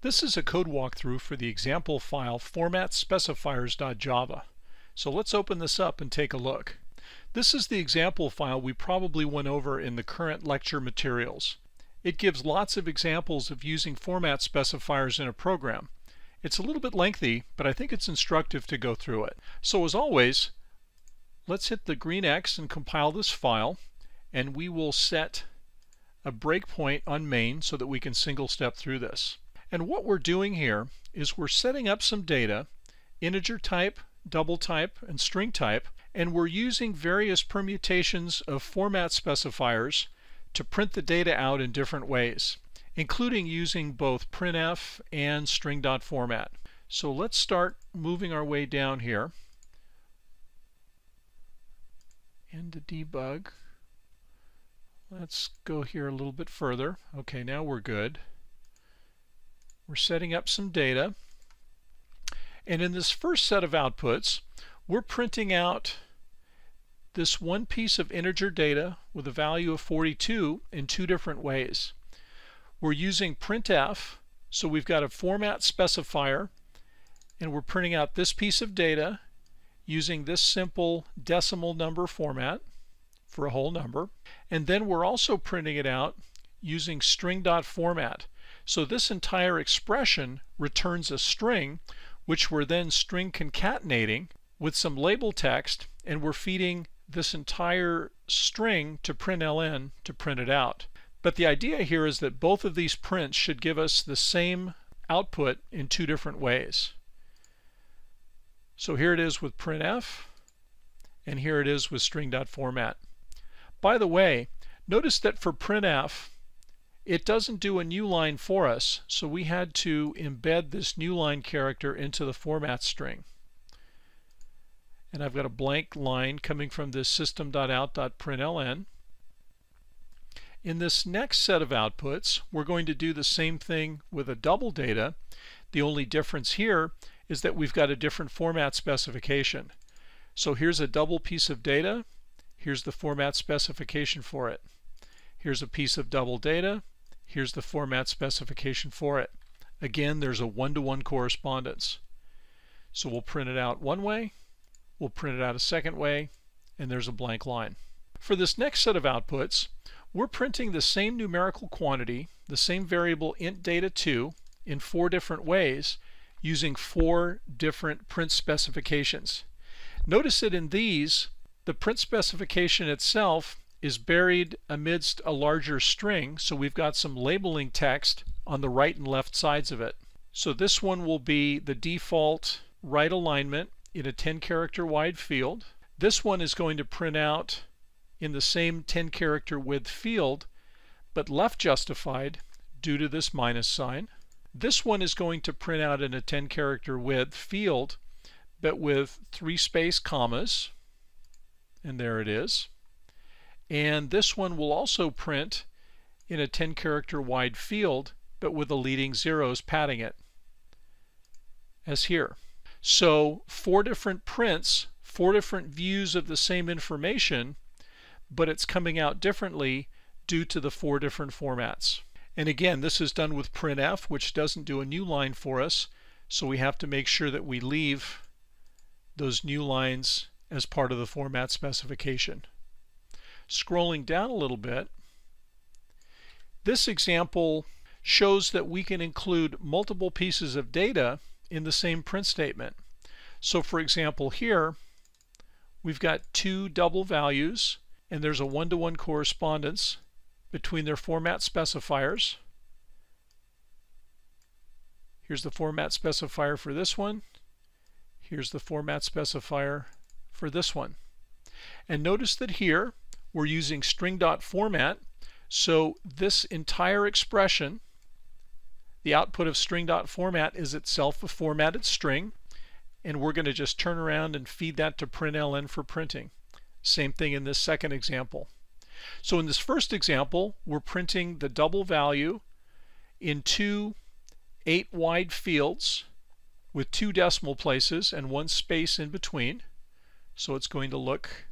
This is a code walkthrough for the example file FormatsSpecifiers.java. So let's open this up and take a look. This is the example file we probably went over in the current lecture materials. It gives lots of examples of using format specifiers in a program. It's a little bit lengthy, but I think it's instructive to go through it. So as always, let's hit the green X and compile this file, and we will set a breakpoint on main so that we can single step through this. And what we're doing here is we're setting up some data, integer type, double type, and string type, and we're using various permutations of format specifiers to print the data out in different ways, including using both printf and String.format. So let's start moving our way down here into debug. Let's go here a little bit further. Okay, now we're good. We're setting up some data, and in this first set of outputs we're printing out this one piece of integer data with a value of 42 in two different ways. We're using printf, so we've got a format specifier, and we're printing out this piece of data using this simple decimal number format for a whole number, and then we're also printing it out using String.format. So this entire expression returns a string, which we're then string concatenating with some label text, and we're feeding this entire string to println to print it out. But the idea here is that both of these prints should give us the same output in two different ways. So here it is with printf, and here it is with String.format. By the way, notice that for printf, it doesn't do a new line for us, so we had to embed this new line character into the format string. And I've got a blank line coming from this System.out.println. In this next set of outputs, we're going to do the same thing with a double data. The only difference here is that we've got a different format specification. So here's a double piece of data. Here's the format specification for it. Here's a piece of double data. Here's the format specification for it. Again, there's a one-to-one correspondence. So we'll print it out one way, we'll print it out a second way, and there's a blank line. For this next set of outputs, we're printing the same numerical quantity, the same variable int data2, in four different ways using four different print specifications. Notice that in these, the print specification itself is buried amidst a larger string, so we've got some labeling text on the right and left sides of it. So this one will be the default right alignment in a 10-character wide field. This one is going to print out in the same 10-character width field, but left justified due to this minus sign. This one is going to print out in a 10-character width field, but with 3 space commas, and there it is. And this one will also print in a 10-character wide field, but with the leading zeros padding it, as here. So 4 different prints, 4 different views of the same information, but it's coming out differently due to the 4 different formats. And again, this is done with printf, which doesn't do a new line for us, so we have to make sure that we leave those new lines as part of the format specification. Scrolling down a little bit, this example shows that we can include multiple pieces of data in the same print statement. So for example here, we've got 2 double values, and there's a one-to-one correspondence between their format specifiers. Here's the format specifier for this one. Here's the format specifier for this one. And notice that here we're using String.format, so this entire expression, the output of String.format, is itself a formatted string, and we're going to just turn around and feed that to println for printing. Same thing in this second example. So in this first example, we're printing the double value in 2 8-wide fields with 2 decimal places and 1 space in between. So it's going to look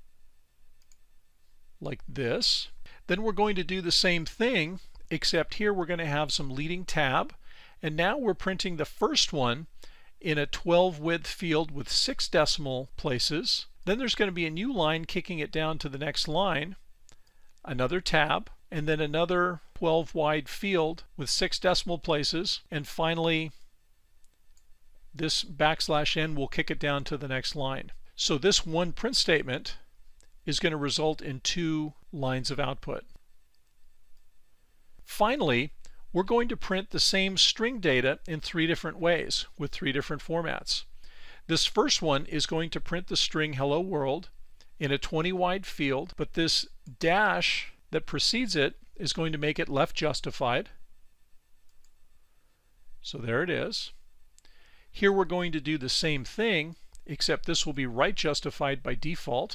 like this. Then we're going to do the same thing, except here we're going to have some leading tab, And now we're printing the first one in a 12 width field with 6 decimal places. Then there's going to be a new line kicking it down to the next line, another tab, and then another 12 wide field with 6 decimal places, and finally this \n will kick it down to the next line. So this one print statement is going to result in 2 lines of output. Finally, we're going to print the same string data in 3 different ways with 3 different formats. This first one is going to print the string hello world in a 20 wide field, but this dash that precedes it is going to make it left justified. So there it is. Here we're going to do the same thing, except this will be right justified by default.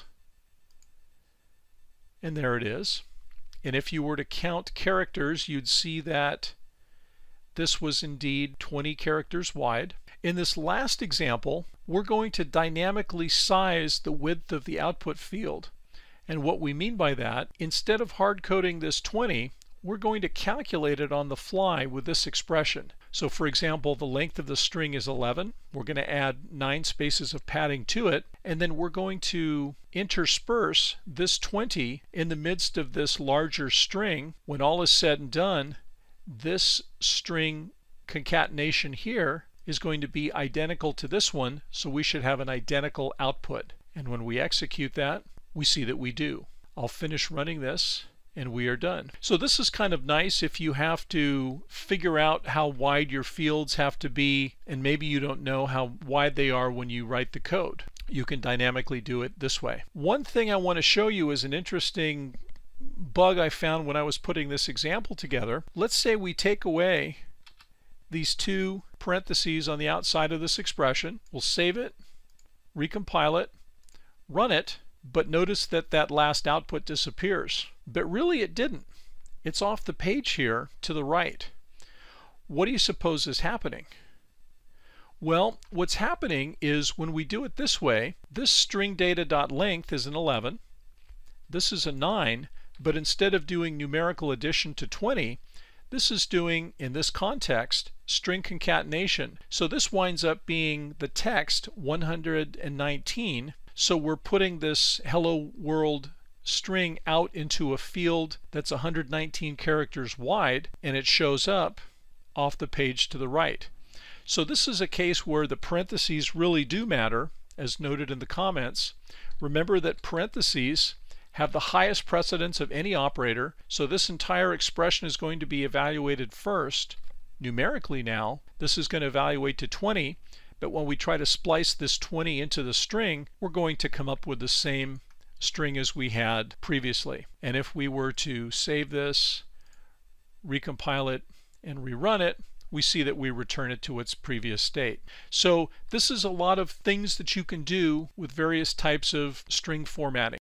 And there it is. And if you were to count characters, you'd see that this was indeed 20 characters wide. In this last example, we're going to dynamically size the width of the output field. And what we mean by that, instead of hard coding this 20, we're going to calculate it on the fly with this expression. So for example, the length of the string is 11. We're going to add 9 spaces of padding to it, and then we're going to intersperse this 20 in the midst of this larger string. When all is said and done, this string concatenation here is going to be identical to this one, so we should have an identical output. And when we execute that, we see that we do. I'll finish running this and we are done. So this is kind of nice if you have to figure out how wide your fields have to be, and maybe you don't know how wide they are when you write the code. You can dynamically do it this way. One thing I want to show you is an interesting bug I found when I was putting this example together. Let's say we take away these 2 parentheses on the outside of this expression. We'll save it, recompile it, run it, but notice that that last output disappears. But really it didn't. It's off the page here to the right. What do you suppose is happening? Well, what's happening is when we do it this way, this string data.length is an 11, this is a 9, but instead of doing numerical addition to 20, this is doing, in this context, string concatenation. So this winds up being the text 119. So we're putting this hello world string out into a field that's 119 characters wide, and it shows up off the page to the right. So this is a case where the parentheses really do matter, as noted in the comments. Remember that parentheses have the highest precedence of any operator, so this entire expression is going to be evaluated first. Numerically now, this is going to evaluate to 20, but when we try to splice this 20 into the string, we're going to come up with the same string as we had previously. And if we were to save this, recompile it, and rerun it, we see that we return it to its previous state. So this is a lot of things that you can do with various types of string formatting.